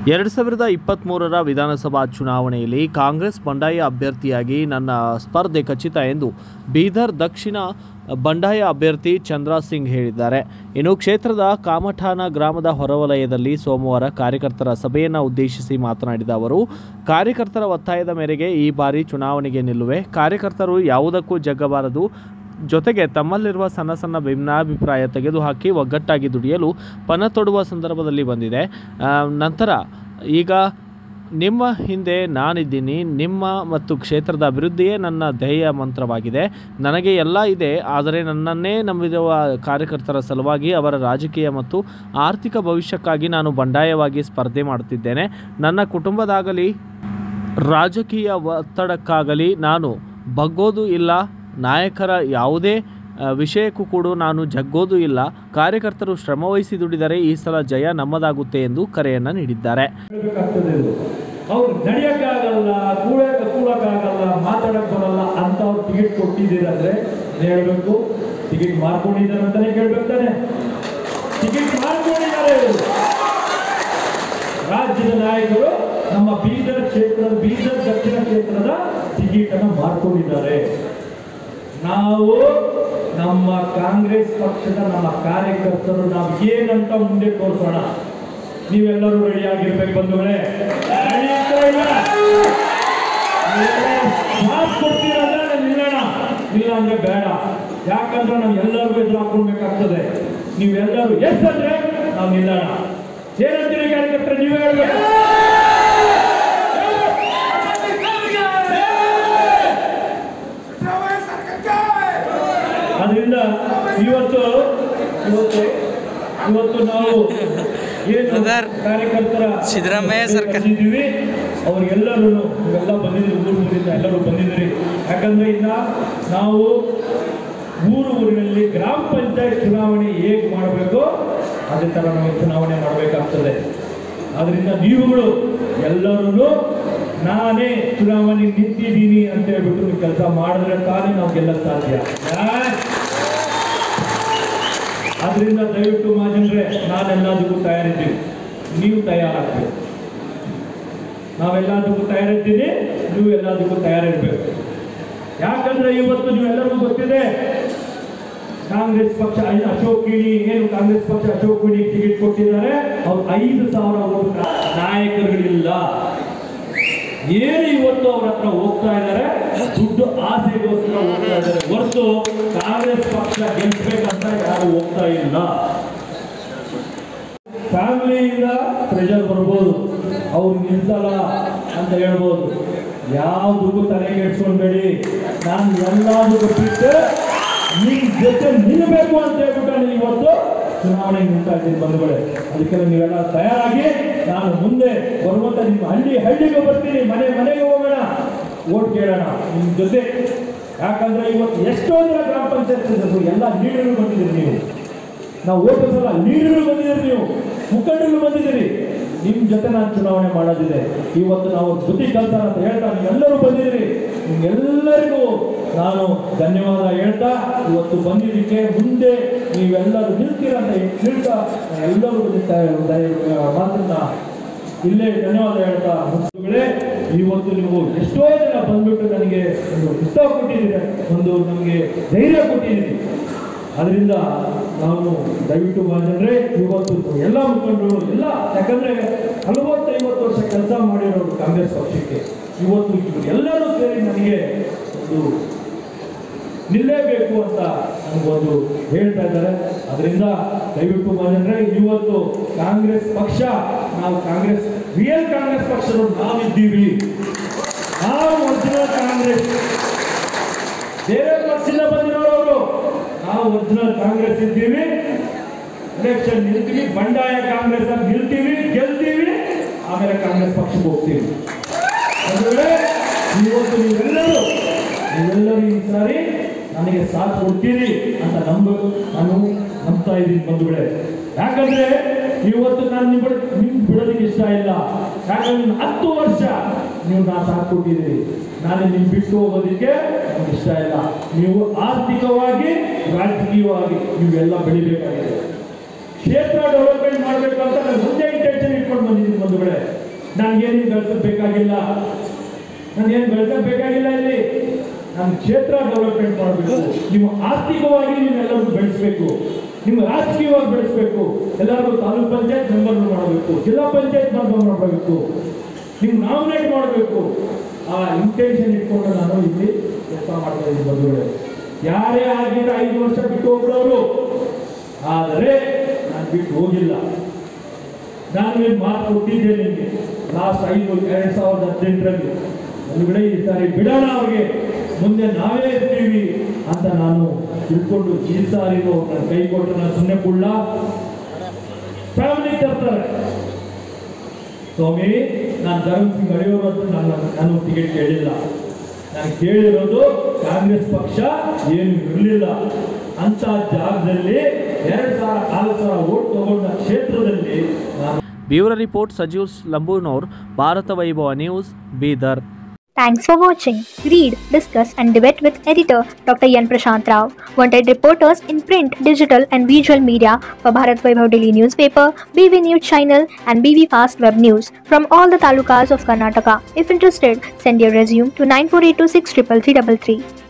2023ರ ವಿಧಾನಸಭಾ ಚುನಾವಣೆಯಲ್ಲಿ ಕಾಂಗ್ರೆಸ್ ಬಂಡಾಯ ಅಭ್ಯರ್ಥಿಯಾಗಿ ನನ್ನ ಸ್ಪರ್ಧೆ ಖಚಿತ ಎಂದು ಬೀದರ್ ದಕ್ಷಿಣ ಬಂಡಾಯ ಅಭ್ಯರ್ಥಿ ಚಂದ್ರ ಸಿಂಗ್ ಹೇಳಿದ್ದಾರೆ. ಇನ್ನು ಕ್ಷೇತ್ರದ ಕಾಮಠಾನ ಗ್ರಾಮದ ಹೊರವಲಯದಲ್ಲಿ ಸೋಮವಾರ ಕಾರ್ಯಕರ್ತರ ಸಭೆಯನ್ನು ಉದ್ದೇಶಿಸಿ ಮಾತನಾಡಿದ ಅವರು, ಕಾರ್ಯಕರ್ತರ ಒತ್ತಾಯದ ಮೇರೆಗೆ ಈ ಬಾರಿ ಚುನಾವಣೆಗೆ ನಿಲ್ಲುವೆ. ಕಾರ್ಯಕರ್ತರು ಯಾವುದಕ್ಕೂ ಜಗ್ಗಬಾರದು. ಜೊತೆಗೆ ತಮ್ಮಲ್ಲಿರುವ ಸಣ್ಣ ಸಣ್ಣ ಭಿನ್ನಾಭಿಪ್ರಾಯ ತೆಗೆದುಹಾಕಿ ಒಗ್ಗಟ್ಟಾಗಿ ದುಡಿಯಲು ಪಣ ತೊಡುವ ಸಂದರ್ಭದಲ್ಲಿ ಬಂದಿದೆ. ನಂತರ ಈಗ ನಿಮ್ಮ ಹಿಂದೆ ನಾನಿದ್ದೀನಿ. ನಿಮ್ಮ ಮತ್ತು ಕ್ಷೇತ್ರದ ಅಭಿವೃದ್ಧಿಯೇ ನನ್ನ ಧ್ಯೇಯ ಮಂತ್ರವಾಗಿದೆ. ನನಗೆ ಎಲ್ಲ ಇದೆ, ಆದರೆ ನನ್ನನ್ನೇ ನಂಬಿರುವ ಕಾರ್ಯಕರ್ತರ ಸಲುವಾಗಿ ಅವರ ರಾಜಕೀಯ ಮತ್ತು ಆರ್ಥಿಕ ಭವಿಷ್ಯಕ್ಕಾಗಿ ನಾನು ಬಂಡಾಯವಾಗಿ ಸ್ಪರ್ಧೆ ಮಾಡುತ್ತಿದ್ದೇನೆ. ನನ್ನ ಕುಟುಂಬದಾಗಲಿ ರಾಜಕೀಯ ಒತ್ತಡಕ್ಕಾಗಲಿ ನಾನು ಬಗ್ಗೋದು ಇಲ್ಲ. ನಾಯಕರ ಯಾವುದೇ ವಿಷಯಕ್ಕೂ ಕೂಡ ನಾನು ಜಗ್ಗೋದು ಇಲ್ಲ. ಕಾರ್ಯಕರ್ತರು ಶ್ರಮವಹಿಸಿ ದುಡಿದರೆ ಈ ಸಲ ಜಯ ನಮ್ಮದಾಗುತ್ತೆ ಎಂದು ಕರೆಯನ್ನು ನೀಡಿದ್ದಾರೆ. ಅವ್ರು ನಡೆಯೋಕ್ಕಾಗಲ್ಲ, ಕೂಡಕ್ಕಾಗಲ್ಲ, ಮಾತಾಡಕ್ಕೆ ಬರಲ್ಲ ಅಂತ ಅವ್ರು ಟಿಕೆಟ್ ಕೊಟ್ಟಿದ್ದೀರಂದ್ರೆ ಹೇಳ್ಬೇಕು. ಟಿಕೆಟ್ ಮಾಡ್ಕೊಂಡಿದ್ದಾರೆ ಅಂತಾನೆ ಕೇಳ್ಬೇಕಾನೆ. ಟಿಕೆಟ್ ಮಾಡ್ಕೊಂಡಿದ್ದಾರೆ. ರಾಜ್ಯದ ನಾಯಕರು ನಮ್ಮ ಬೀದರ್ ದಕ್ಷಿಣ ಕ್ಷೇತ್ರದ ಟಿಕೆಟ್ ಅನ್ನು ಮಾಡ್ಕೊಂಡಿದ್ದಾರೆ. ನಾವು ನಮ್ಮ ಕಾಂಗ್ರೆಸ್ ಪಕ್ಷದ ನಮ್ಮ ಕಾರ್ಯಕರ್ತರು ನಾವು ಏನಂತ ಮುಂದೆ ತೋರಿಸೋಣ. ನೀವೆಲ್ಲರೂ ರೆಡಿ ಆಗಿರ್ಬೇಕು ಬಂಧುಗಳೇ. ಕೊಡ್ತೀರಂದ್ರೆ ನಿಲ್ಲೋಣ, ಇಲ್ಲ ಅಂದ್ರೆ ಬೇಡ. ಯಾಕಂದ್ರೆ ನಾವು ಎಲ್ಲರಿಗೂ ಎದುರು ಹಾಕೊಳ್ಬೇಕಾಗ್ತದೆ. ನೀವೆಲ್ಲರೂ ಎಸ್ ಅಂದ್ರೆ ನಾವು ನಿಲ್ಲೋಣ. ಏನಂತೀರಿ ಕಾರ್ಯಕರ್ತರು? ನೀವೇ ಹೇಳ್ಬೇಕು. ಅದರಿಂದ ಇವತ್ತು ನಾವು ಏನು ಕಾರ್ಯಕರ್ತರ ಸಿದ್ದರಾಮಯ್ಯ ಸರ್ಕಾರ ಅವ್ರಿಗೆಲ್ಲರೂ ಇವೆಲ್ಲ ಬಂದಿದ್ದೀರಿ, ಊರಿಂದ ಎಲ್ಲರೂ ಬಂದಿದ್ದೀರಿ. ಯಾಕಂದ್ರೆ ಇನ್ನ ನಾವು ಊರಿನಲ್ಲಿ ಗ್ರಾಮ ಪಂಚಾಯತ್ ಚುನಾವಣೆ ಹೇಗೆ ಮಾಡಬೇಕು ಅದೇ ತರ ನಾವು ಚುನಾವಣೆ ಮಾಡಬೇಕಾಗ್ತದೆ. ಆದ್ರಿಂದ ನೀವುಗಳು ಎಲ್ಲರೂ ನಾನೇ ಚುನಾವಣೆ ನಿಂತಿದ್ದೀನಿ ಅಂತ ಹೇಳ್ಬಿಟ್ಟು ನೀವು ಕೆಲಸ ಮಾಡಿದ್ರೆ ತಾನೇ ನಾವು ಗೆಲ್ಲಕ್ಕೆ ಸಾಧ್ಯ. ಆದ್ರಿಂದ ದಯವಿಟ್ಟು ಮಾಜನ್ರೆ, ನಾನೆಲ್ಲದಕ್ಕೂ ತಯಾರಿದ್ದೀನಿ, ನೀವು ತಯಾರಾಗ್ಬೇಕು. ನಾವೆಲ್ಲದಕ್ಕೂ ತಯಾರಿದ್ದೀನಿ, ನೀವು ಎಲ್ಲದಕ್ಕೂ ತಯಾರಿರ್ಬೇಕು. ಯಾಕಂದ್ರೆ ಇವತ್ತು ನೀವೆಲ್ಲರಿಗೂ ಗೊತ್ತಿದೆ, ಕಾಂಗ್ರೆಸ್ ಪಕ್ಷ ಅಶೋಕ್ ಕಿಣಿ ಟಿಕೆಟ್ ಕೊಟ್ಟಿದ್ದಾರೆ. ಅವ್ರು 5,000 ಓಟ್. ನಾಯಕರುಗಳಿಲ್ಲ. ಏನು ಇವತ್ತು ಅವ್ರ ಹತ್ರ ಹೋಗ್ತಾ ಇದ್ದಾರೆ, ದುಡ್ಡು ಆಸೆಗೋಸ್ಕರ ಹೋಗ್ತಾ ಇದ್ದಾರೆ ಹೊರತು ಕಾಂಗ್ರೆಸ್ ಪಕ್ಷ ಗೆಲ್ಸ್ಬೇಕಂತ ಯಾರು ಹೋಗ್ತಾ ಇಲ್ಲ. ಫ್ಯಾಮಿಲಿಯಿಂದ ಪ್ರೆಷರ್ ಬರ್ಬೋದು, ಅವ್ರು ನಿಲ್ಸಲ್ಲ ಅಂತ ಹೇಳ್ಬೋದು. ಯಾವುದಕ್ಕೂ ತಲೆ ಕೆಡ್ಸ್ಕೊಂಡ್ಬೇಡಿ. ನಾನು ಎಲ್ಲದಕ್ಕೂ ಬಿಟ್ಟು ನಿಮ್ ಜೊತೆ ನಿಲ್ಲಬೇಕು ಅಂತ ಹೇಳ್ಬಿಟ್ಟು ನಾನು ಇವತ್ತು ಚುನಾವಣೆ ನಿಲ್ತಾ ಇದ್ದೀನಿ ಬಂಧುಗಳೇ. ಅದಕ್ಕೆಲ್ಲ ನೀವೆಲ್ಲ ತಯಾರಾಗಿ ನಾನು ಮುಂದೆ ಬರುವಂತ ನಿಮ್ಮ ಹಳ್ಳಿಗೆ ಬರ್ತೀನಿ, ಮನೆಗೆ ಹೋಗೋಣ, ಓಟ್ ಕೇಳೋಣ ನಿಮ್ ಜೊತೆ. ಯಾಕಂದ್ರೆ ಇವತ್ತು ಎಷ್ಟೋ ಜನ ಗ್ರಾಮ ಪಂಚಾಯತ್ ಎಲ್ಲ ಲೀಡರ್ಗಳು ಬಂದಿದ್ದೀರಿ. ನೀವು ನಾವು ಓಟ್ ಸಲ ಲೀಡರ್ಗಳು ಬಂದಿದ್ದೀರಿ, ನೀವು ಮುಖಂಡರು ಬಂದಿದ್ದೀರಿ. ನಿಮ್ ಜೊತೆ ನಾನು ಚುನಾವಣೆ ಮಾಡೋದಿದೆ. ಇವತ್ತು ನಾವು ಬುದ್ಧಿ ಕೆಲಸ ಅಂತ ಹೇಳ್ತಾ ನೀವೆಲ್ಲರೂ ಬಂದಿದ್ದೀರಿ. ನಿಮ್ಗೆಲ್ಲರಿಗೂ ನಾನು ಧನ್ಯವಾದ ಹೇಳ್ತಾ, ಇವತ್ತು ಬಂದಿದ್ದಕ್ಕೆ ಮುಂದೆ ನೀವೆಲ್ಲರೂ ನಿಲ್ತೀರಂತ ಹೇಳ್ತಾ ಎಲ್ಲರೂ ಮಾತನ್ನ ಇಲ್ಲೇ ಧನ್ಯವಾದ ಹೇಳ್ತಾ ಮುಗಿಸುಗಳೇ. ಇವತ್ತು ನೀವು ಎಷ್ಟೋ ಜನ ಬಂದ್ಬಿಟ್ಟು ನನಗೆ ಒಂದು ಉತ್ಸಾಹ ಕೊಟ್ಟಿದ್ದೀರಿ, ಒಂದು ನಮಗೆ ಧೈರ್ಯ ಕೊಟ್ಟಿದ್ದೀರಿ. ಅದರಿಂದ ನಾವು ದಯವಿಟ್ಟು ಬಂದ್ರೆ ಇವತ್ತು ಎಲ್ಲ ಮುಖಂಡರು ಎಲ್ಲ, ಯಾಕಂದ್ರೆ 40-50 ವರ್ಷ ಕೆಲಸ ಮಾಡಿರೋರು ಕಾಂಗ್ರೆಸ್ ಪಕ್ಷಕ್ಕೆ, ಇವತ್ತು ಎಲ್ಲರೂ ಸೇರಿ ನನಗೆ ಒಂದು ನಿಲ್ಲೇಬೇಕು ಅಂತ ನನಗೊಂದು ಹೇಳ್ತಾ ಇದ್ದಾರೆ. ಅದರಿಂದ ದಯವಿಟ್ಟು ಬಂದ್ರೆ ಇವತ್ತು ಕಾಂಗ್ರೆಸ್ ಪಕ್ಷ, ನಾವು ರಿಯಲ್ ಕಾಂಗ್ರೆಸ್ ಪಕ್ಷದವರು ನಾವಿದ್ದೀವಿ. ನಾವು ಒರಿಜಿನಲ್ ಕಾಂಗ್ರೆಸ್, ಬೇರೆ ಪಕ್ಷದಿಂದ ಬಂದಿರೋರು ನಾವು ಒರಿಜಿನಲ್ ಕಾಂಗ್ರೆಸ್ ಇದ್ದೀವಿ. ಎಲೆಕ್ಷನ್ ನಿಲ್ತೀವಿ, ಬಂಡಾಯ ಕಾಂಗ್ರೆಸ್ ನಿಲ್ತೀವಿ, ಗೆಲ್ತೀವಿ, ಆಮೇಲೆ ಕಾಂಗ್ರೆಸ್ ಪಕ್ಷಕ್ಕೆ ಹೋಗ್ತೀವಿ. ಇವತ್ತು ನೀವೆಲ್ಲರೂ ಈ ಸಾರಿ ನನಗೆ ಸಾಥ್ ಕೊಡ್ತೀರಿ ಅಂತ ನಾನು ನಂಬ್ತಾ ಇದ್ದೀನಿ ಬಂಧುಗಳೇ. ಯಾಕಂದ್ರೆ ಇವತ್ತು ನಾನು ನಿಮ್ ಬಿಡೋದಕ್ಕೆ ಇಷ್ಟ ಇಲ್ಲ. ಯಾಕಂದ್ರೆ 10 ವರ್ಷ ನೀವು ಸಾಥ್ ಕೊಟ್ಟಿದ್ದೀರಿ. ನಾನು ನಿಮ್ ಬಿಟ್ಟು ಹೋಗೋದಕ್ಕೆ ನಮ್ಗೆ ಇಷ್ಟ ಇಲ್ಲ. ನೀವು ಆರ್ಥಿಕವಾಗಿ ರಾಜಕೀಯವಾಗಿ ನೀವೆಲ್ಲ ಬೆಳಿಬೇಕಾಗಿದೆ. ಕ್ಷೇತ್ರ ಡೆವಲಪ್ಮೆಂಟ್ ಮಾಡಬೇಕು ಅಂತ ನಾನು ಮುಂದೆ ಇಂಟೆನ್ಷನ್ ಇಟ್ಕೊಂಡು ಬಂದಿದ್ದೀನಿ ಬಂಧುಗಳೇ. ನನಗೇನು ಗಳಿಸಬೇಕಾಗಿಲ್ಲ, ನಾನೇನು ಗಳಿಸಬೇಕಾಗಿಲ್ಲ. ಇಲ್ಲಿ ನಮ್ಮ ಕ್ಷೇತ್ರ ಡೆವಲಪ್ಮೆಂಟ್ ಮಾಡಬೇಕು. ನೀವು ಆರ್ಥಿಕವಾಗಿ ನೀವೆಲ್ಲರೂ ಬೆಳೆಸಬೇಕು, ನಿಮ್ಮ ರಾಜಕೀಯವಾಗಿ ಬೆಳೆಸಬೇಕು. ಎಲ್ಲರಿಗೂ ತಾಲೂಕ್ ಪಂಚಾಯತ್ ಮೆಂಬರ್ ಮಾಡಬೇಕು, ಜಿಲ್ಲಾ ಪಂಚಾಯತ್ ಮೆಂಬರ್ ಮಾಡಬೇಕು, ನೀವು ನಾಮಿನೇಟ್ ಮಾಡಬೇಕು. ಆ ಇಂಟೆನ್ಷನ್ ಇಟ್ಕೊಂಡು ನಾನು ಇಲ್ಲಿ ಕೆಲಸ ಮಾಡ್ತಾ ಇದ್ದೀನಿ ಬಂಧುಗಳೇ. ಯಾರೇ ಆಗಿದ್ರೆ 5 ವರ್ಷ ಬಿಟ್ಟು ಹೋಗ್ಬಿಡೋರು, ಆದರೆ ನಾನು ಬಿಟ್ಟು ಹೋಗಿಲ್ಲ. ನಾನು ಏನು ಮಾತು ಕೊಟ್ಟಿದ್ದೆ ನಿಮಗೆ ಲಾಸ್ಟ್ 2018ರಲ್ಲಿ. ಬಂಧುಗಳೇ, ಈ ಸಾರಿ ಬಿಡೋಣ ಅವ್ರಿಗೆ, ಮುಂದೆ ನಾವೇ ಇರ್ತೀವಿ ಅಂತ ನಾನು ತಿಳ್ಕೊಂಡು ಈ ಸಾರಿನೂ ನನ್ನ ಕೈ ಕೊಟ್ಟು ನಾನು ಸುಮ್ಮನೆ ಕೊಡ್ಲ. ಫ್ಯಾಮಿಲಿ ತರ್ತಾರೆ ಸ್ವಾಮಿ, ನಾನು ಧರ್ಮ ಸಿಂಗ್ ಅಡಿಯೋರು ಅಂತ ನಾನು ಟಿಕೆಟ್ ಕೇಳಿಲ್ಲ. ನಾನು ಕೇಳಿರೋದು ಕಾಂಗ್ರೆಸ್ ಪಕ್ಷ ಏನು ಇರಲಿಲ್ಲ ಅಂತ ಜಾಗದಲ್ಲಿ 2,000-4,000 ವೋಟ್ ತಗೊಂಡ ಕ್ಷೇತ್ರದಲ್ಲಿ ನಾನು. ಬ್ಯೂರೋ ರಿಪೋರ್ಟ್ ಸಜೀವ್ ಲಂಬೂನೋರ್, Bharat Vaibhav news, Bidar. Thanks for watching. Read, discuss and debate with editor Dr. Yan Prashant Rao. Wanted reporters in print, digital and visual media for Bharat Vaibhav Daily Newspaper, BV News Channel and BV Fast Web News from all the talukas of Karnataka. If interested, send your resume to 9482633333.